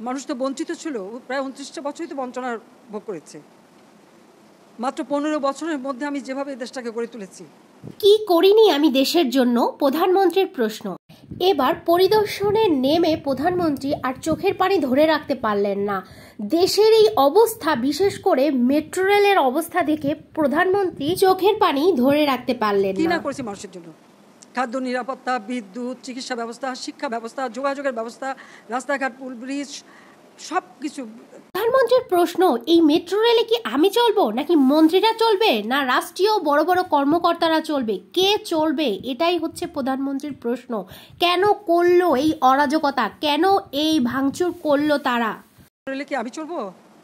মানুষ তো বঞ্চিত ছিল, প্রায় 29টা বছরই তো বঞ্চনার ভোগ করেছে। মাত্র 15 বছরের মধ্যে আমি যেভাবে দেশটাকে গড়ে তুলেছি। কি করিনি আমি দেশের জন্য, প্রধানমন্ত্রীর প্রশ্ন। এবার পরিদর্শনে নেমে প্রধানমন্ত্রী আর চোখের পানি ধরে রাখতে পারলেন না। দেশের এই অবস্থা, বিশেষ করে মেট্রো রেলের অবস্থা দেখে প্রধানমন্ত্রী চোখের পানি ধরে রাখতে পারলেন না। কি না করেছি মানুষের জন্য, খাদ্য নিরাপত্তা, বিদ্যুৎ, চিকিৎসা ব্যবস্থা, শিক্ষা ব্যবস্থা, যোগাযোগের ব্যবস্থা, রাস্তাঘাট, পুল ব্রিজ, সব কিছু। প্রধানমন্ত্রীর প্রশ্ন, এই মেট্রো রেলে কি আমি চলবো নাকি মন্ত্রীরা চলবে, না রাষ্ট্রীয় বড় বড় কর্মকর্তারা চলবে, কে চলবে? এটাই হচ্ছে প্রধানমন্ত্রীর প্রশ্ন। কেন করলো এই অরাজকতা, কেন এই ভাঙচুর করলো তারা? রেলে কি আমি চলবো?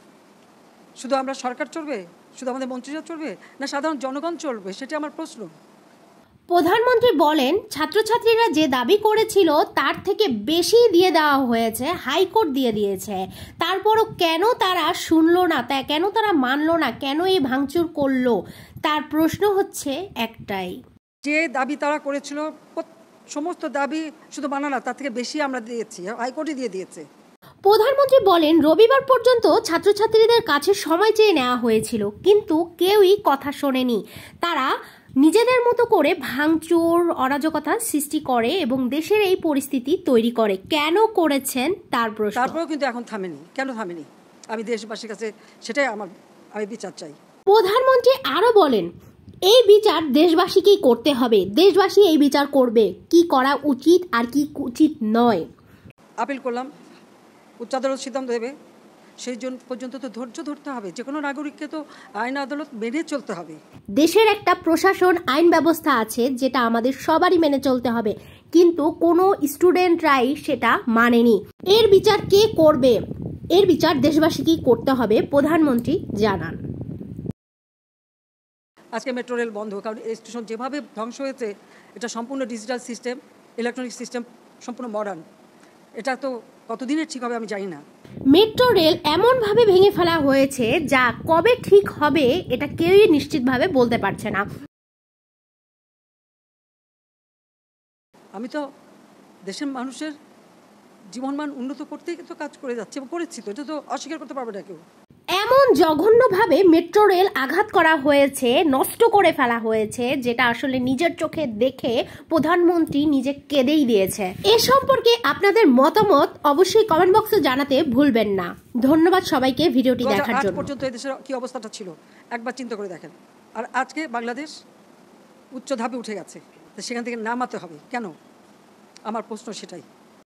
শুধু আমরা সরকার চলবে? শুধু আমাদের মন্ত্রীরা চলবে, না সাধারণ জনগণ চলবে? সেটা আমার প্রশ্ন। প্রধানমন্ত্রী বলেন, ছাত্রছাত্রীরা যে দাবি করেছিল তার থেকে বেশি দিয়ে দেওয়া হয়েছে, হাইকোর্ট দিয়ে দিয়েছে। তারপরও কেন তারা শুনলো না, তা কেন তারা মানলো না, কেন এই ভাঙচুর করলো? তার প্রশ্ন হচ্ছে একটাই, যে দাবি তারা করেছিল সমস্ত দাবি শুধু মানা না, তার থেকে বেশি আমরা দিয়েছি, হাইকোর্টে দিয়ে দিয়েছে। প্রধানমন্ত্রী বলেন, রবিবার পর্যন্ত ছাত্রছাত্রীদের কাছে সময় চেয়ে নেওয়া হয়েছিল, কিন্তু কেউই কথা শোনেনি। তারা নিজেদের মতো করে ভাঙচুর, অরাজকতা সৃষ্টি করে এবং দেশের এই পরিস্থিতি তৈরি করে। কেন করেছেন তার প্রশ্ন। তারপরেও কিন্তু এখন থামেনি। কেন থামেনি? আমি দেশবাসীর কাছে সেটাই আমি বিচার চাই। প্রধানমন্ত্রী আরো বলেন, এই বিচার দেশবাসীকেই করতে হবে, দেশবাসী এই বিচার করবে কি করা উচিত আর কি উচিত নয়। আপিল করলাম, উচ্চ আদালত সিদ্ধান্ত দেবে, সেই জন্য পর্যন্ত তো ধৈর্য ধরতে হবে। যে কোনো নাগরিককে তো আইন আদালত মেনে চলতে হবে। দেশের একটা প্রশাসন, আইন ব্যবস্থা আছে যেটা আমাদের সবারই মেনে চলতে হবে, কিন্তু কোনো স্টুডেন্টরাই সেটা মানেনি। এর বিচার কে করবে? এর বিচার দেশবাসীকেই করতে হবে, প্রধানমন্ত্রী জানান। আজকে মেট্রো রেল বন্ধ, কারণ স্টেশন যেভাবে ধ্বংস হয়েছে, এটা সম্পূর্ণ ডিজিটাল সিস্টেম, ইলেকট্রনিক সিস্টেম, সম্পূর্ণ মডার্ন। এটা তো কতদিনের ঠিক হবে আমি জানি না। মেট্রো রেল এমনভাবে ভেঙে ফেলা হয়েছে যা কবে ঠিক হবে এটা কেউই নিশ্চিতভাবে বলতে পারছে না। আমি তো দেশের মানুষের জীবনমান উন্নত করতেই তো কাজ করে যাচ্ছি এবং করেছি, তো এটা তো অস্বীকার করতে পারবে না কেউ। এমন জঘন্যভাবে মেট্রো রেল আঘাত করা হয়েছে, নষ্ট করে ফেলা হয়েছে, যেটা আসলে নিজের চোখে দেখে প্রধানমন্ত্রী নিজে কেঁদেই দিয়েছে। এ সম্পর্কে আপনাদের মতামত অবশ্যই কমেন্ট বক্সে জানাতে ভুলবেন না। ধন্যবাদ সবাইকে ভিডিওটি দেখার জন্য। আজ পর্যন্ত এদেশের কি অবস্থাটা ছিল একবার চিন্তা করে দেখেন। আর আজকে বাংলাদেশ উচ্চ ধাপে উঠে গেছে, তো সেখান থেকে নামাতে হবে কেন? আমার প্রশ্ন সেটাই।